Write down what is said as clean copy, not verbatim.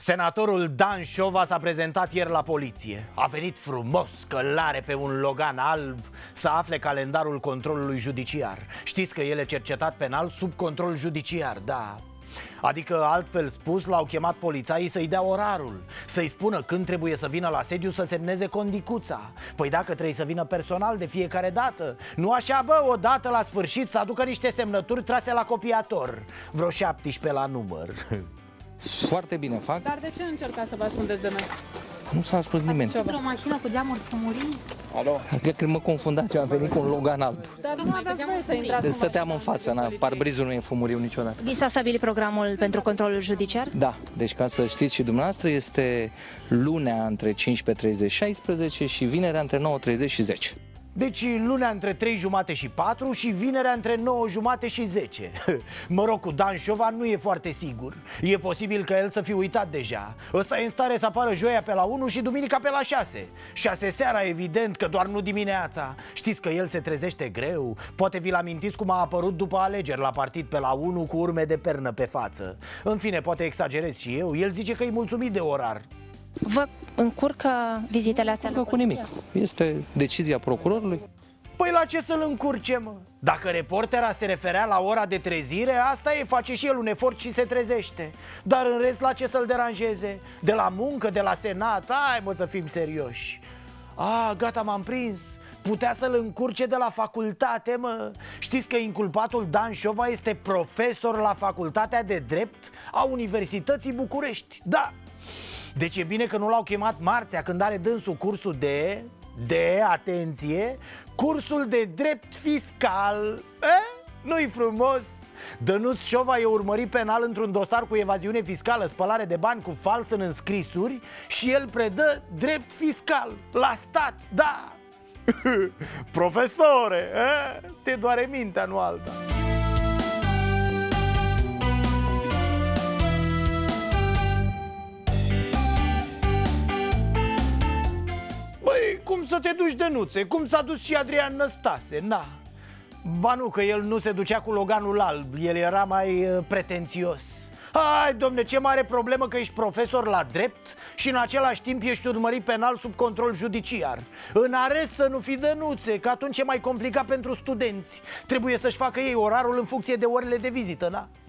Senatorul Dan Șova s-a prezentat ieri la poliție. A venit frumos, călare pe un Logan alb, să afle calendarul controlului judiciar. Știți că el e cercetat penal sub control judiciar, da. Adică, altfel spus, l-au chemat polițaii să-i dea orarul, să-i spună când trebuie să vină la sediu să semneze condicuța. Păi dacă trebuie să vină personal de fiecare dată, nu așa, bă, o dată la sfârșit să aducă niște semnături trase la copiator. Vreo 17 la număr. Foarte bine fac. Dar de ce încercați să vă ascundeți de noi? Nu s-a spus nimeni. Într-o mașină cu geamuri frumurii? Alo? Cred că mă confundați, eu am venit cu un Logan alb. Dar nu aveți voie să intrați în Stăteam în mașină, față, parbrizul nu e fumuriu niciodată. Vi s-a stabilit programul pentru controlul judiciar? Da, deci ca să știți și dumneavoastră, este lunea între 15:30 și 16 și vinerea între 9:30 și 10. Deci lunea între 3:30 și 4 și vinerea între 9:30 și 10. Mă rog, cu Dan Șova nu e foarte sigur. E posibil ca el să fi uitat deja. Ăsta e în stare să apară joia pe la 1 și duminica pe la 6. 6 seara, evident, că doar nu dimineața. Știți că el se trezește greu. Poate vi-l amintiți cum a apărut după alegeri la partid pe la 1 cu urme de pernă pe față. În fine, poate exagerez și eu. El zice că e mulțumit de orar. Vă încurcă vizitele astea la Cu nimic. Este decizia procurorului. Păi la ce să-l încurce, mă? Dacă reportera se referea la ora de trezire, asta e, face și el un efort și se trezește. Dar în rest, la ce să-l deranjeze? De la muncă, de la senat? Hai, mă, să fim serioși. Gata, m-am prins. Putea să-l încurce de la facultate, mă. Știți că inculpatul Dan Șova este profesor la Facultatea de Drept a Universității București. Da. Deci e bine că nu l-au chemat marțea, când are dânsul cursul atenție, cursul de drept fiscal. Nu-i frumos? Dănuț Șova e urmărit penal într-un dosar cu evaziune fiscală, spălare de bani cu fals în înscrisuri și el predă drept fiscal la stat, da. Profesore, te doare mintea, nu alta. Băi, cum să te duci, Dănuțe? Cum s-a dus și Adrian Năstase? Na. Ba nu, că el nu se ducea cu Loganul alb. El era mai pretențios. Hai, domne, ce mare problemă că ești profesor la drept și în același timp ești urmărit penal sub control judiciar. În arest să nu fii, Dănuțe, că atunci e mai complicat pentru studenți. Trebuie să-și facă ei orarul în funcție de orele de vizită, na?